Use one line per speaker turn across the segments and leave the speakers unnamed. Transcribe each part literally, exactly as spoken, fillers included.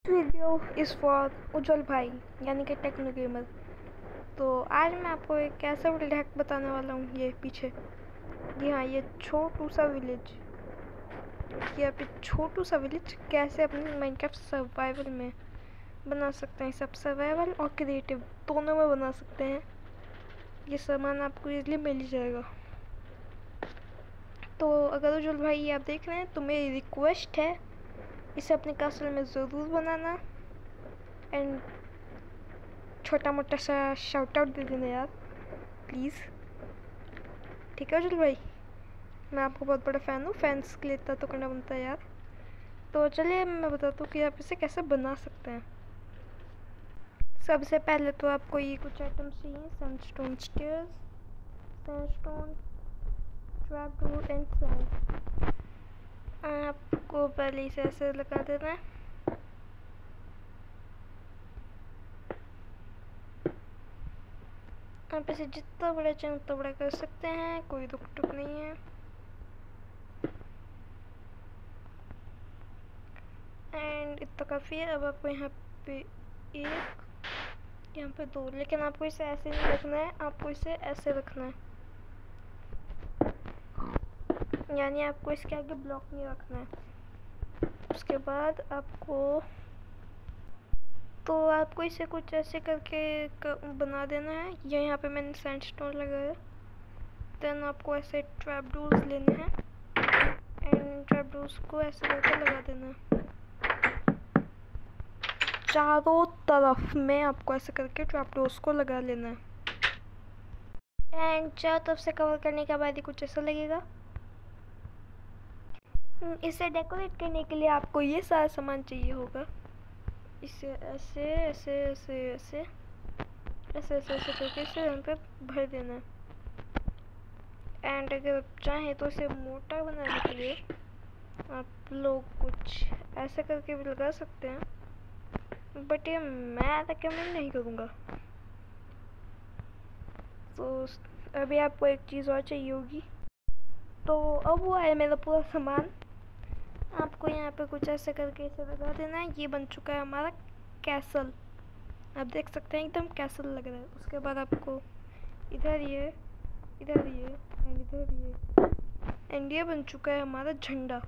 Video is for उज्जवल भाई यानी कि टेक्नो गेमर। तो आज मैं आपको एक ऐसा विलेज हैक बताने वाला हूँ। ये पीछे जी हाँ, ये छोटू सा विलेज, ये आप छोटू सा विलेज कैसे अपने माइनक्राफ्ट सर्वाइवल में बना सकते हैं। सब सर्वाइवल और क्रिएटिव दोनों में बना सकते हैं। ये सामान आपको इजीली मिल ही जाएगा। तो अगर उज्जवल भाई ये आप देख रहे हैं तो मेरी रिक्वेस्ट है इसे अपने कैसल में ज़रूर बनाना एंड छोटा मोटा सा शाउट आउट दे देना यार, प्लीज़। ठीक है उज्जवल भाई, मैं आपको बहुत बड़ा फ़ैन हूँ, फैंस के लिए इतना तो करना बनता है यार। तो चलिए मैं बताता हूँ कि आप इसे कैसे बना सकते हैं। सबसे पहले तो आपको ये कुछ आइटम्स चाहिए। Sandstone stairs, sandstone trap door and sand. आपको पहले इसे ऐसे लगा देना है। आप इसे जितना बड़ा चाहें उतना बड़ा कर सकते हैं, कोई रुक टुक नहीं है। एंड इतना काफ़ी है। अब आपको यहाँ पे एक, यहाँ पे दो, लेकिन आपको इसे ऐसे नहीं रखना है, आपको इसे ऐसे रखना है। यानी आपको इसके आगे ब्लॉक नहीं रखना है। उसके बाद आपको तो आपको इसे कुछ ऐसे करके कर, बना देना है। ये यहाँ पे मैंने सैंडस्टोन लगाया। देन आपको ऐसे ट्रैप डोर्स लेने हैं एंड ट्रैप डोर्स को ऐसे करके लगा देना है चारों तरफ में। आपको ऐसे करके ट्रैप डोर्स को लगा लेना है एंड चारों तरफ से कवर करने के बाद ये कुछ ऐसा लगेगा। इसे डेकोरेट करने के लिए आपको ये सारा सामान चाहिए होगा। इसे ऐसे ऐसे ऐसे ऐसे ऐसे ऐसे ऐसे करके इसे यहाँ पे भर देना है। एंड अगर आप चाहें तो इसे मोटा बनाने के लिए आप लोग कुछ ऐसे करके भी लगा सकते हैं, बट ये मैं रिकमेंड नहीं करूँगा। तो अभी आपको एक चीज़ और चाहिए होगी। तो अब वो है मेरा पूरा सामान। आपको यहाँ पे कुछ ऐसे करके इसे लगा देना है। ये बन चुका है हमारा कैसल। आप देख सकते हैं एकदम कैसल लग रहा है। उसके बाद आपको इधर ये, इधर ये एंड इधर ये, एंड ये बन चुका है हमारा झंडा।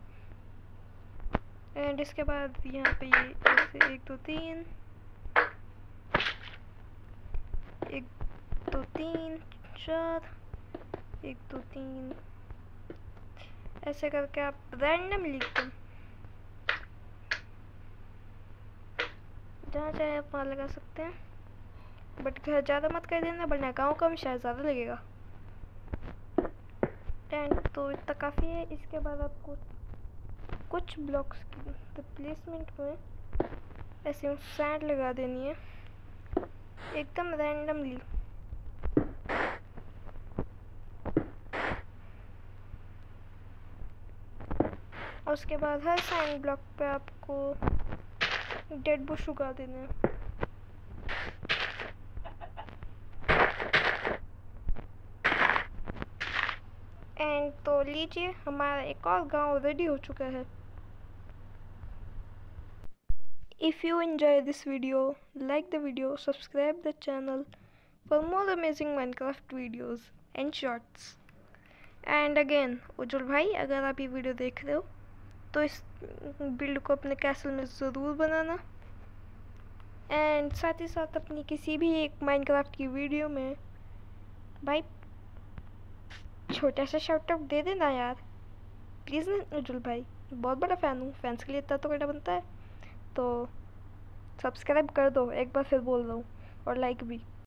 एंड इसके बाद यहाँ पे ये ऐसे एक दो तीन, एक दो तीन चार, एक दो तीन, ऐसे करके आप रैंडम लिखते हैं। जहाँ चाहे आप वहाँ लगा सकते हैं, बट घर ज़्यादा मत कर देना वरना गाँव का भी शायद ज़्यादा लगेगा। एंड तो इतना काफ़ी है। इसके बाद आपको कुछ ब्लॉक्स की रिप्लेसमेंट में ऐसे सैंड लगा देनी है एकदम रैंडमली। और उसके बाद हर सैंड ब्लॉक पे आपको डेड बुश उगा देना है। एंड तो लीजिए हमारा एक और गांव रेडी हो चुका है। If you enjoy this video, like the video, subscribe the channel for more amazing Minecraft videos and shorts. And again, उज्जवल भाई अगर आप ये वीडियो देख रहे हो तो इस बिल्ड को अपने कैसल में ज़रूर बनाना। एंड साथ ही साथ अपनी किसी भी एक माइनक्राफ्ट की वीडियो में भाई छोटा सा शाउट आउट दे देना यार, प्लीज़ ना उज्जवल भाई। बहुत बड़ा फ़ैन हूँ, फैंस के लिए इतना तो करना बनता है। तो सब्सक्राइब कर दो, एक बार फिर बोल रहा हूँ, और लाइक भी।